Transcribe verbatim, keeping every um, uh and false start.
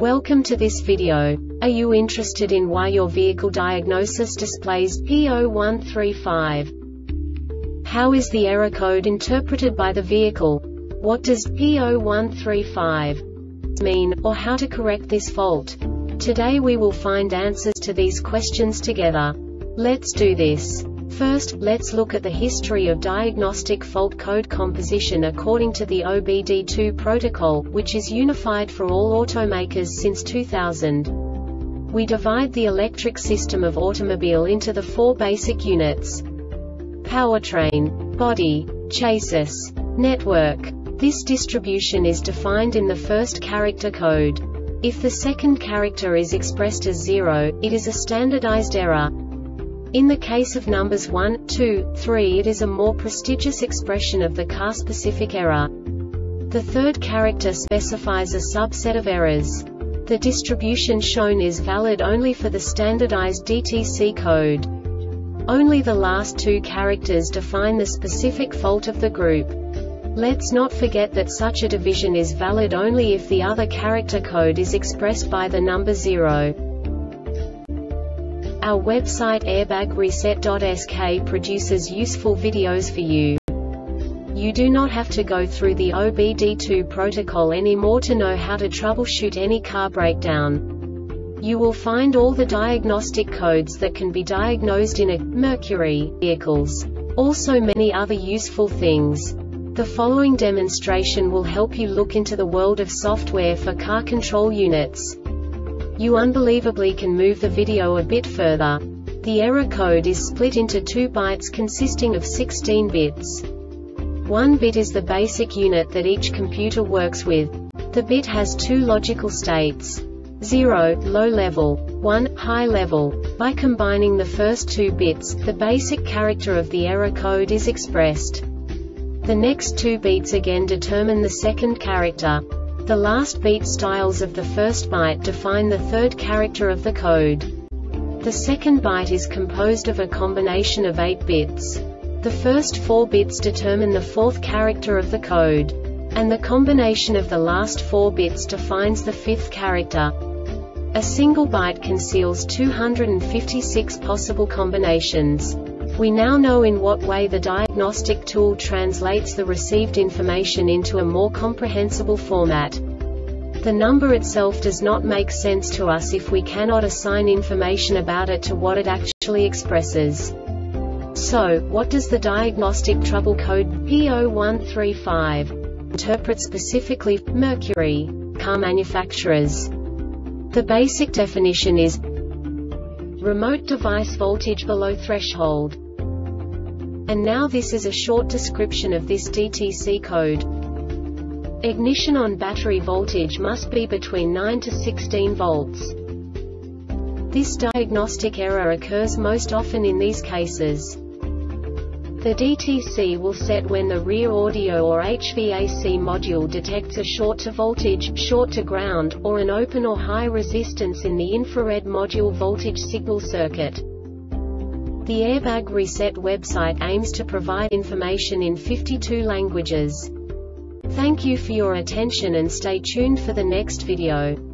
Welcome to this video. Are you interested in why your vehicle diagnosis displays P zero one three five? How is the error code interpreted by the vehicle? What does P zero one three five mean, or how to correct this fault? Today we will find answers to these questions together. Let's do this. First, let's look at the history of diagnostic fault code composition according to the O B D two protocol, which is unified for all automakers since two thousand. We divide the electric system of automobile into the four basic units: powertrain, body, chassis, network. This distribution is defined in the first character code. If the second character is expressed as zero, it is a standardized error. In the case of numbers one, two, three, it is a more prestigious expression of the car-specific error. The third character specifies a subset of errors. The distribution shown is valid only for the standardized D T C code. Only the last two characters define the specific fault of the group. Let's not forget that such a division is valid only if the other character code is expressed by the number zero. Our website airbag reset dot S K produces useful videos for you. You do not have to go through the O B D two protocol anymore to know how to troubleshoot any car breakdown. You will find all the diagnostic codes that can be diagnosed in a Mercury vehicles. Also many other useful things. The following demonstration will help you look into the world of software for car control units. You unbelievably can move the video a bit further. The error code is split into two bytes consisting of sixteen bits. One bit is the basic unit that each computer works with. The bit has two logical states: zero, low level, one, high level. By combining the first two bits, the basic character of the error code is expressed. The next two bits again determine the second character. The last beat styles of the first byte define the third character of the code. The second byte is composed of a combination of eight bits. The first four bits determine the fourth character of the code. And the combination of the last four bits defines the fifth character. A single byte conceals two hundred fifty-six possible combinations. We now know in what way the diagnostic tool translates the received information into a more comprehensible format. The number itself does not make sense to us if we cannot assign information about it to what it actually expresses. So, what does the diagnostic trouble code P zero one three five interpret specifically for Mercury car manufacturers? The basic definition is remote device voltage below threshold. And now this is a short description of this D T C code. Ignition on battery voltage must be between nine to sixteen volts. This diagnostic error occurs most often in these cases. The D T C will set when the rear audio or H V A C module detects a short to voltage, short to ground, or an open or high resistance in the infrared module voltage signal circuit. The Airbag Reset website aims to provide information in fifty-two languages. Thank you for your attention and stay tuned for the next video.